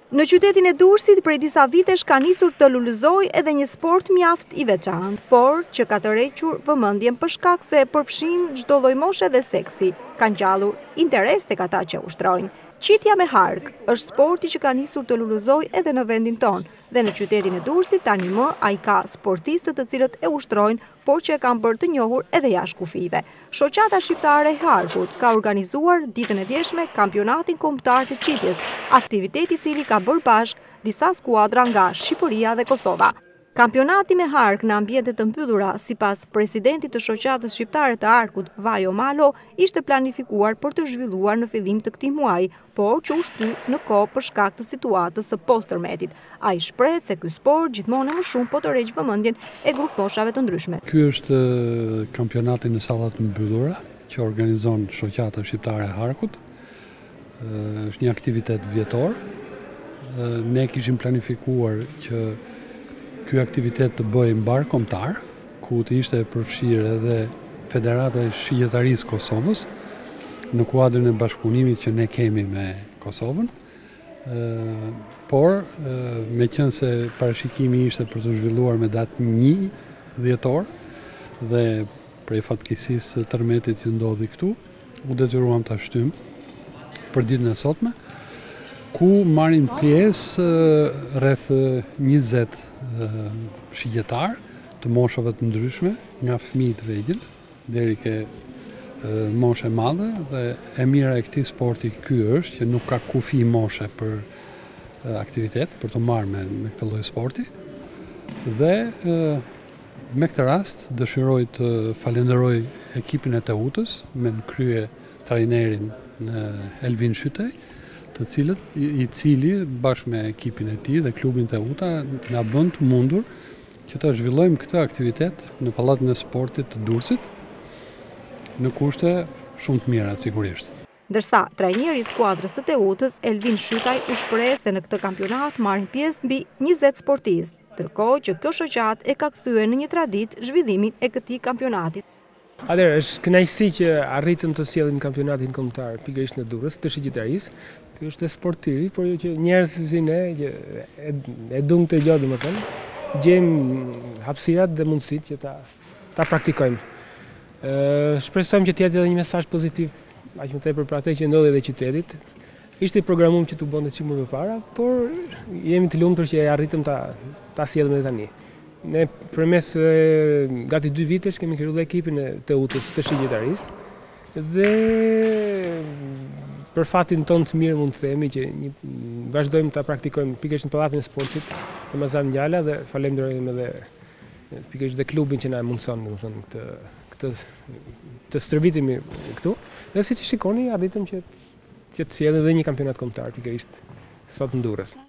Në qytetin e Durrësit prej disa vitesh ka nisur të lulëzojë edhe një sport mjaft i veçantë, por që ka tërhequr vëmendjen për shkak se përfshin çdo lloj moshe dhe seksi. Ka ngjallur interes tek ata që ushtrojnë. Qitja me hark është sporti që ka nisur të lulëzojë edhe në vendin tonë dhe në qytetin e Durrësit tani më ai ka sportistët të cilët e ushtrojnë, por që e kanë bërë të njohur edhe jashtë kufive. Shoqata shqiptare e harkut ka organizuar ditën e djeshme kampionatin kombëtar të qitjes, aktiviteti i cili ka bërë bashk disa skuadra nga Shqipëria dhe Kosova. Kampionati me hark në ambiente të mbyllura, sipas presidentit të shoqatës shqiptare të harkut, Vajo Malo, ishte planifikuar për të zhvilluar në fillim të këtij muaji, por që u shty në kohë për shkak të situatës së post-tërmetit. Ai shpreh se ky sport gjithmonë më shumë po tërheq vëmendjen e gruptoshave të ndryshme. Ky është kampionati në sallat mbyllura që organizon shoqata shqiptare e harkut. Është një aktivitet vjetor. Ne kishim planifikuar që ky aktivitet të bëjë mbar kombëtar, ku të ishte përfshirë edhe Federata e Shigjetarisë Kosovës, në kuadrin e bashkëpunimit që ne kemi me Kosovën, por meqense parashikimi ishte për të zhvilluar me datë 1 dhjetor dhe prej fatkeqësisë së tërmetit që ndodhi këtu, u detyruam ta shtym për ditën e sotme, ku marrin pjesë rreth 20 shigjetar të moshave të ndryshme, nga fëmijë të vegjël deri ke moshe madhe, dhe e mira e këtij sporti ky është që nuk ka kufi moshe për aktivitet, për të marrë me këtë lloj sporti. Dhe me këtë rast dëshiroj të falenderoj ekipin e Teutës me në krye trajnerin Elvin Shytej, i cili bashkë me ekipin e tij dhe klubin Teuta na bën të mundur që ta zhvillojmë këtë aktivitet në pallatin e sportit të Durrësit në kushte shumë të mira sigurisht. Ndërsa trajneri i skuadrës së Teutës, Elvin Shytaj, u shpreh se në këtë kampionat marrin pjesë mbi 20 sportistë, ndërkohë që kjo shoqatë e ka kthyer në një traditë zhvillimin e këtij kampionati. Atëherë, është kënaqësi që arritëm të sjellim kampionatin kombëtar pikërisht në Durrës të shigjetarisë. Ky është sport i ri, por që njerëz si ne që e duam këtë gjë, domethënë, gjejmë hapësirat dhe mundësitë që ta praktikojmë. Shpresojmë që të jetë edhe një mesazh pozitiv aq më tepër për atë që ndodhi edhe qytetit. Ishte i programuar që të bënte çim më parë, por jemi të lumtur që e arritëm ta sjellim edhe tani. Ne përmes gati 2 vitesh kemi krijuar ekipin e Teutës të shigjetarisë dhe për fatin tonë të mirë mund të themi që vazhdojmë ta praktikojmë pikërisht në pallatin e sportit në Mazar Ngjala dhe falenderojmë edhe pikërisht dhe klubin që na mundson domethënë këtë stërvitemi këtu. Dhe siç e shikoni, arritëm që të sjellë edhe një kampionat kombëtar pikërisht sot në Durrës.